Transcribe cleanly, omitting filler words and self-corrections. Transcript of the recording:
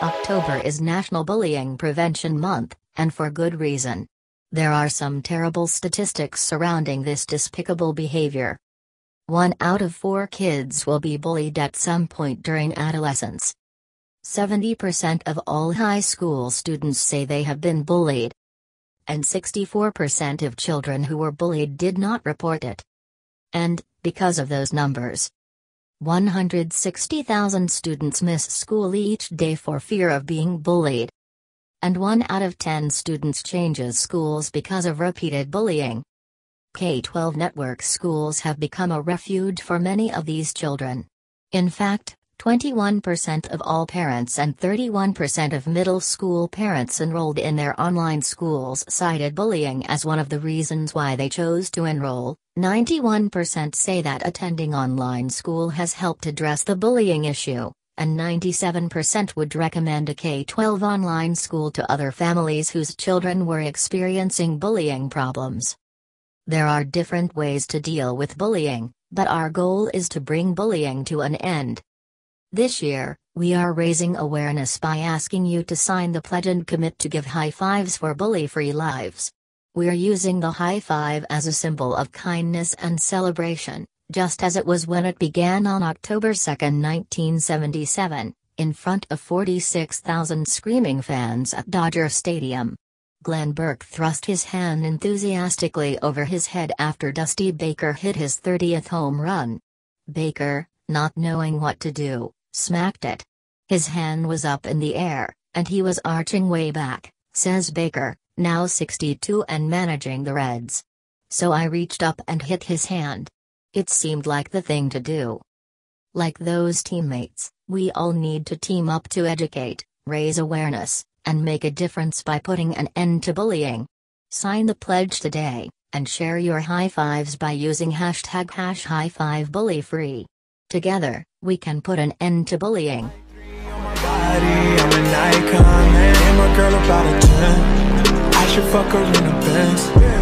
October is National Bullying Prevention Month, and for good reason. There are some terrible statistics surrounding this despicable behavior. 1 out of 4 kids will be bullied at some point during adolescence. 70% of all high school students say they have been bullied. And 64% of children who were bullied did not report it. And, because of those numbers, 160,000 students miss school each day for fear of being bullied. And 1 out of 10 students changes schools because of repeated bullying. K-12 network schools have become a refuge for many of these children. In fact, 21% of all parents and 31% of middle school parents enrolled in their online schools cited bullying as one of the reasons why they chose to enroll. 91% say that attending online school has helped address the bullying issue, and 97% would recommend a K-12 online school to other families whose children were experiencing bullying problems. There are different ways to deal with bullying, but our goal is to bring bullying to an end. This year, we are raising awareness by asking you to sign the pledge and commit to give high fives for bully-free lives. We're using the high five as a symbol of kindness and celebration, just as it was when it began on October 2, 1977, in front of 46,000 screaming fans at Dodger Stadium. Glenn Burke thrust his hand enthusiastically over his head after Dusty Baker hit his 30th home run. Baker, not knowing what to do, smacked it. His hand was up in the air, and he was arching way back, says Baker, now 62 and managing the Reds. So I reached up and hit his hand. It seemed like the thing to do. Like those teammates, we all need to team up to educate, raise awareness, and make a difference by putting an end to bullying. Sign the pledge today, and share your high fives by using #HighFiveBullyFree. Together, we can put an end to bullying. I'm an icon, man. I'm a girl about a 10. I should fuck her in a Benz.